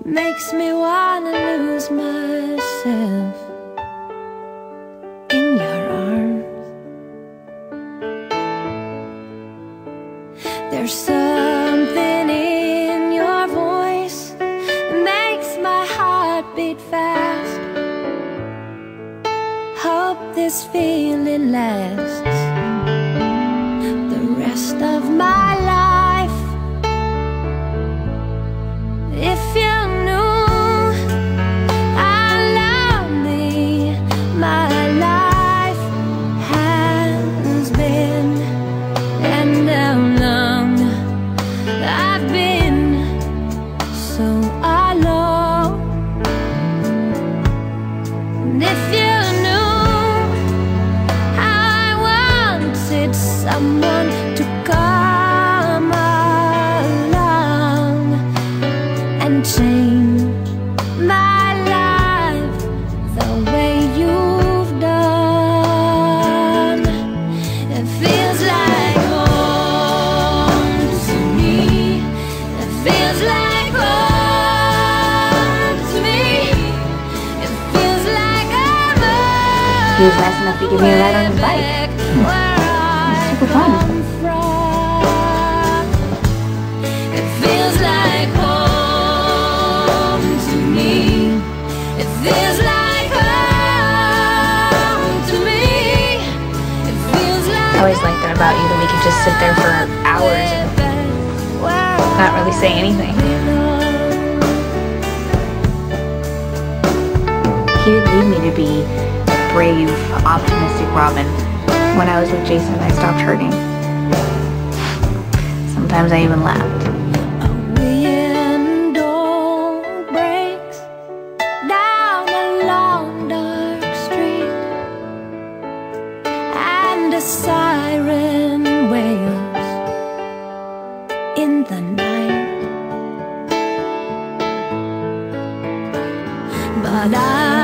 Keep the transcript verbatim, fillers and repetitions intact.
makes me wanna lose myself in your arms. There's something in your voice that makes my heart beat fast. Hope this feeling lasts the rest of my life. If you knew how lonely my life has been, and how long I've been so alone. And if you knew how I wanted someone to come along and change my life the way you've done. It feels like home to me. It feels like home to me. It feels like I'm He was nice enough to give me a ride on his bike. where Super fun. I'm from. It feels like home to me. It feels like home to me. It feels like I always liked that about you, that we could just sit there for hours and not really say anything. He didn't need me to be brave, optimistic Robin. When I was with Jason, I stopped hurting. Sometimes I even laughed. a window breaks down a long dark street, and a siren wails in the night. But I